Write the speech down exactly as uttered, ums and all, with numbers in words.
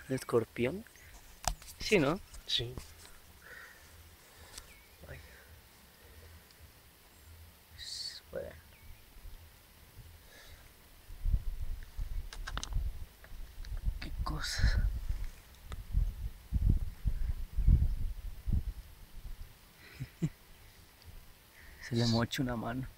¿El escorpión? Sí, ¿no? Sí. Ay, bueno. Qué cosas. Se le mocha una mano.